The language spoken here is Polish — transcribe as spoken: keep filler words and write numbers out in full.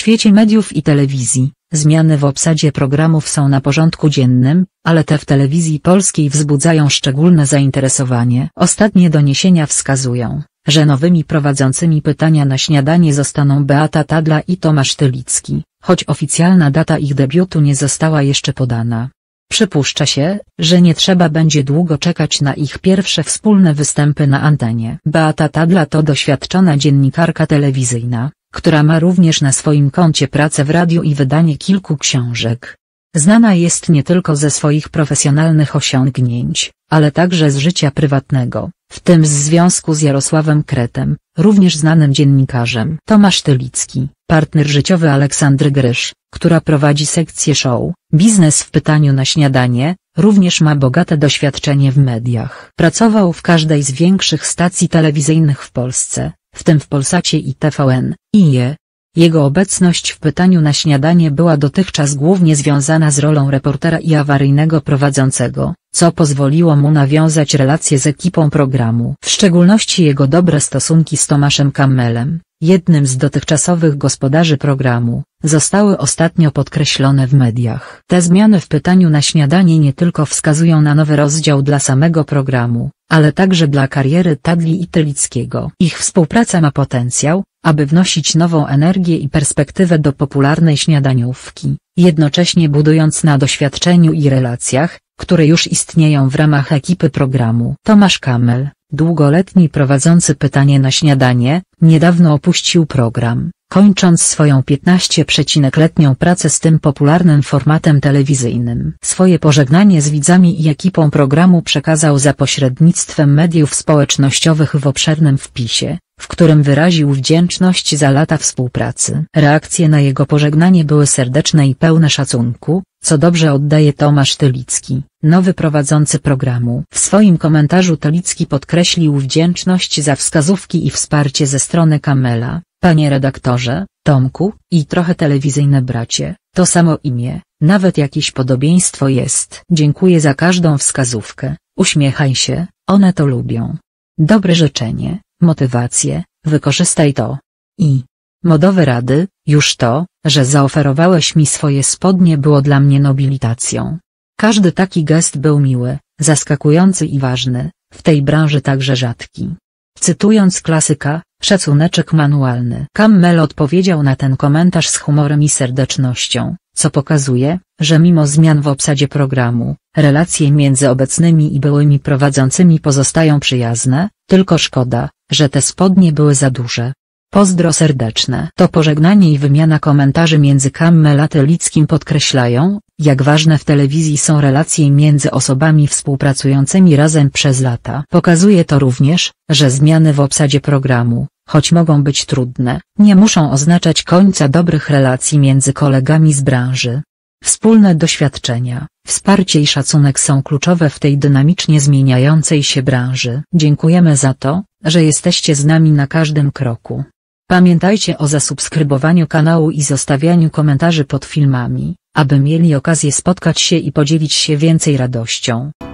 świecie mediów i telewizji, zmiany w obsadzie programów są na porządku dziennym, ale te w telewizji polskiej wzbudzają szczególne zainteresowanie. Ostatnie doniesienia wskazują, że nowymi prowadzącymi pytania na śniadanie zostaną Beata Tadla i Tomasz Tylicki, choć oficjalna data ich debiutu nie została jeszcze podana. Przypuszcza się, że nie trzeba będzie długo czekać na ich pierwsze wspólne występy na antenie. Beata Tadla to doświadczona dziennikarka telewizyjna, która ma również na swoim koncie pracę w radiu i wydanie kilku książek. Znana jest nie tylko ze swoich profesjonalnych osiągnięć, ale także z życia prywatnego, w tym z związku z Jarosławem Kretem, również znanym dziennikarzem. Tomasz Tylicki, partner życiowy Aleksandry Grysz, która prowadzi sekcję show Biznes w pytaniu na śniadanie, również ma bogate doświadczenie w mediach. Pracował w każdej z większych stacji telewizyjnych w Polsce, w tym w Polsacie i T V N, I E. Jego obecność w pytaniu na śniadanie była dotychczas głównie związana z rolą reportera i awaryjnego prowadzącego, co pozwoliło mu nawiązać relacje z ekipą programu. W szczególności jego dobre stosunki z Tomaszem Kammelem, jednym z dotychczasowych gospodarzy programu, zostały ostatnio podkreślone w mediach. Te zmiany w pytaniu na śniadanie nie tylko wskazują na nowy rozdział dla samego programu, ale także dla kariery Tadli i Tylickiego. Ich współpraca ma potencjał, aby wnosić nową energię i perspektywę do popularnej śniadaniówki, jednocześnie budując na doświadczeniu i relacjach, które już istnieją w ramach ekipy programu. Tomasz Kammel, długoletni prowadzący pytanie na śniadanie, niedawno opuścił program, kończąc swoją piętnastoletnią pracę z tym popularnym formatem telewizyjnym. Swoje pożegnanie z widzami i ekipą programu przekazał za pośrednictwem mediów społecznościowych w obszernym wpisie, w którym wyraził wdzięczność za lata współpracy. Reakcje na jego pożegnanie były serdeczne i pełne szacunku, co dobrze oddaje Tomasz Tylicki, nowy prowadzący programu. W swoim komentarzu Tylicki podkreślił wdzięczność za wskazówki i wsparcie ze strony Kammela. Panie redaktorze, Tomku, i trochę telewizyjne bracie, to samo imię, nawet jakieś podobieństwo jest. Dziękuję za każdą wskazówkę, uśmiechaj się, one to lubią. Dobre życzenie, motywacje, wykorzystaj to. I modowe rady, już to, że zaoferowałeś mi swoje spodnie było dla mnie nobilitacją. Każdy taki gest był miły, zaskakujący i ważny, w tej branży także rzadki. Cytując klasyka, szacuneczek manualny. Kammel odpowiedział na ten komentarz z humorem i serdecznością, co pokazuje, że mimo zmian w obsadzie programu, relacje między obecnymi i byłymi prowadzącymi pozostają przyjazne, tylko szkoda, że te spodnie były za duże. Pozdro serdeczne. To pożegnanie i wymiana komentarzy między Kammel a Tylickim podkreślają, jak ważne w telewizji są relacje między osobami współpracującymi razem przez lata. Pokazuje to również, że zmiany w obsadzie programu, choć mogą być trudne, nie muszą oznaczać końca dobrych relacji między kolegami z branży. Wspólne doświadczenia, wsparcie i szacunek są kluczowe w tej dynamicznie zmieniającej się branży. Dziękujemy za to, że jesteście z nami na każdym kroku. Pamiętajcie o zasubskrybowaniu kanału i zostawianiu komentarzy pod filmami, aby mieli okazję spotkać się i podzielić się więcej radością.